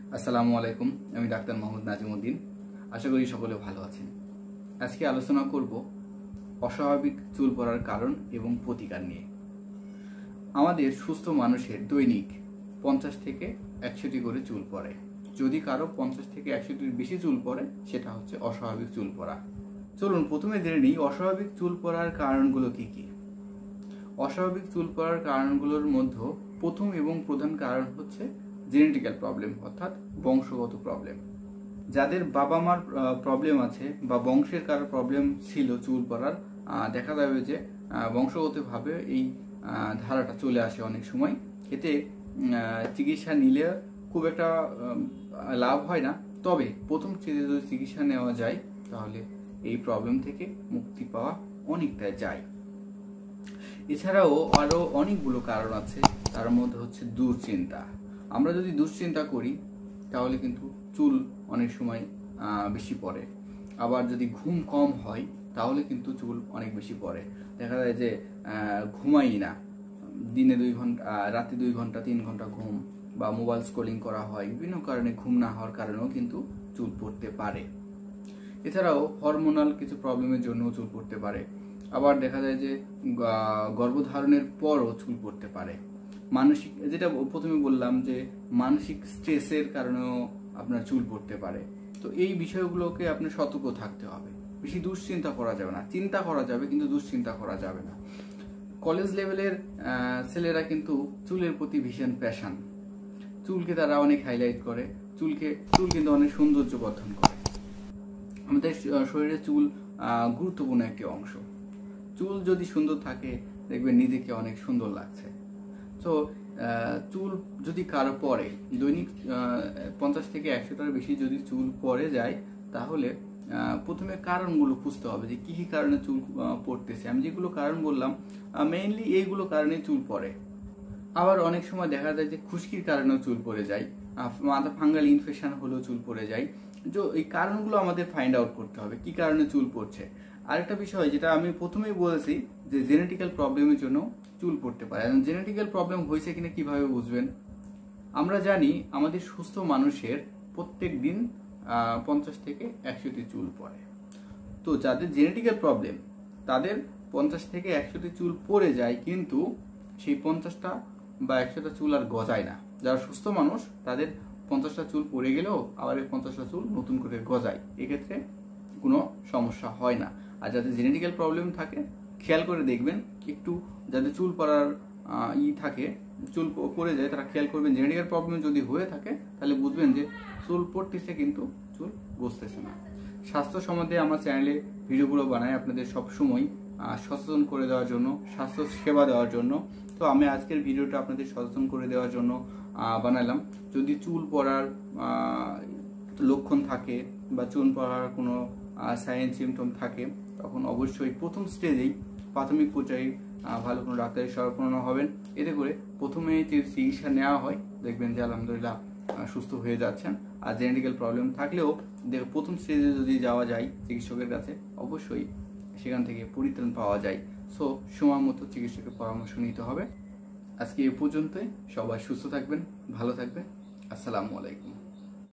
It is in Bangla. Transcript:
আসসালামু আলাইকুম। আমি ডাক্তার মোহাম্মদ নাজিমউদ্দিন। আশা করি সকলে ভালো আছেন। আজকে আলোচনা করব অস্বাভাবিক চুল পড়ার কারণ এবং প্রতিকার নিয়ে। আমাদের সুস্থ মানুষের দৈনিক 50 থেকে 100টি করে চুল পড়ে। যদি কারো 50 থেকে 100টির বেশি চুল পড়ে, সেটা হচ্ছে অস্বাভাবিক চুল পড়া। চলুন প্রথমে জেনে নিই অস্বাভাবিক চুল পড়ার কারণগুলো কি কি। অস্বাভাবিক চুল পড়ার কারণগুলোর মধ্যে প্রথম এবং প্রধান কারণ হচ্ছে জেনেটিক্যাল প্রবলেম, অর্থাৎ বংশগত প্রবলেম। যাদের বাবা মার প্রবলেম আছে বা বংশের কারো প্রবলেম ছিল চুল পড়ার, দেখা যাবে যে বংশগতভাবে এই ধারাটা চলে আসে অনেক সময়। এতে চিকিৎসা নিলে খুব একটা লাভ হয় না, তবে প্রথম স্টেজে যদি চিকিৎসা নেওয়া যায় তাহলে এই প্রবলেম থেকে মুক্তি পাওয়া অনেকটা যায়। এছাড়াও আরও অনেকগুলো কারণ আছে, তার মধ্যে হচ্ছে দুশ্চিন্তা। আমরা যদি দুশ্চিন্তা করি তাহলে কিন্তু চুল অনেক সময় বেশি পড়ে। আবার যদি ঘুম কম হয় তাহলে কিন্তু চুল অনেক বেশি পড়ে। দেখা যায় যে ঘুমাই না, দিনে 2 ঘন্টা, রাতে 2 ঘন্টা 3 ঘন্টা ঘুম, বা মোবাইল স্ক্রলিং করা হয়, বিভিন্ন কারণে ঘুম না হওয়ার কারণেও কিন্তু চুল পড়তে পারে। এছাড়াও হরমোনাল কিছু প্রবলেমের জন্য চুল পড়তে পারে। আবার দেখা যায় যে গর্ভধারণের পরও চুল পড়তে পারে। মানসিক, যেটা প্রথমে বললাম যে মানসিক স্ট্রেসের কারণেও আপনার চুল পড়তে পারে। তো এই বিষয়গুলোকে আপনার সতর্ক থাকতে হবে। বেশি দুশ্চিন্তা করা যাবে না, চিন্তা করা যাবে কিন্তু দুশ্চিন্তা করা যাবে না। কলেজ লেভেলের ছেলেরা কিন্তু চুলের প্রতি ভীষণ প্যাশন। চুলকে তারা অনেক হাইলাইট করে, চুল কিন্তু অনেক সৌন্দর্য বর্ধন করে। আমাদের শরীরে চুল গুরুত্বপূর্ণ একটি অংশ। চুল যদি সুন্দর থাকে দেখবেন নিজেকে অনেক সুন্দর লাগছে। তো চুল যদি কারো পড়ে, দৈনিক 50 থেকে 100টার বেশি যদি চুল পড়ে যায়, তাহলে প্রথমে কারণগুলো খুঁজতে হবে যে কি কি কারণে চুল পড়তেছে। আমি যেগুলো কারণ বললাম মেইনলি এইগুলো কারণে চুল পড়ে। আবার অনেক সময় দেখা যায় যে খুশকির কারণেও চুল পড়ে যায়, মাথা ফাঙ্গাল ইনফেকশন হলেও চুল পড়ে যায়। তো এই কারণগুলো আমাদের ফাইন্ড আউট করতে হবে কি কারণে চুল পড়ছে। আরেকটা বিষয় যেটা আমি প্রথমেই বলেছি যে জেনেটিক্যাল প্রবলেমের জন্য চুল পড়তে পারে। জেনেটিক্যাল প্রবলেম হয়েছে কিনা কিভাবে বুঝবেন? আমরা জানি আমাদের সুস্থ মানুষের প্রত্যেক দিন 50 থেকে 100টি চুল পড়ে। তো যাদের জেনেটিক্যাল প্রবলেম তাদের 50 থেকে 100টি চুল পড়ে যায়, কিন্তু সেই 50টা বা 100টা চুল আর গজায় না। যারা সুস্থ মানুষ তাদের 50টা চুল পড়ে গেলেও আবার এই 50টা চুল নতুন করে গজায়, এক্ষেত্রে কোনো সমস্যা হয় না। আর যাদের জেনেটিক্যাল প্রবলেম থাকে খেয়াল করে দেখবেন, একটু যাদের চুল পড়ার থাকে, চুল পড়ে যায়, তারা খেয়াল করবেন জেনেটিক্যাল প্রবলেম যদি হয়ে থাকে তাহলে বুঝবেন যে চুল পড়তেছে কিন্তু চুল গজতেছে না। স্বাস্থ্য সম্বন্ধে আমার চ্যানেলে ভিডিওগুলো বানাই আপনাদের সবসময় সচেতন করে দেওয়ার জন্য, স্বাস্থ্য সেবা দেওয়ার জন্য। তো আমি আজকের ভিডিওটা আপনাদের সচেতন করে দেওয়ার জন্য বানালাম। যদি চুল পড়ার লক্ষণ থাকে বা চুল পড়ার কোনো সাইন সিমটম থাকে, তখন অবশ্যই প্রথম স্টেজেই প্রাথমিক পর্যায়ে ভালো কোনো ডাক্তারের শরণাপন্ন হবেন। এতে করে প্রথমে যে চিকিৎসা নেওয়া হয় দেখবেন যে আলহামদুলিল্লাহ সুস্থ হয়ে যাচ্ছেন। আর জেনেটিক্যাল প্রবলেম থাকলেও প্রথম স্টেজে যদি যাওয়া যায় চিকিৎসকের কাছে, অবশ্যই সেখান থেকে পরিত্রাণ পাওয়া যায়। সো সময় মতো চিকিৎসকের পরামর্শ নিতে হবে। আজকে এ পর্যন্তই। সবাই সুস্থ থাকবেন, ভালো থাকবেন। আসসালামু আলাইকুম।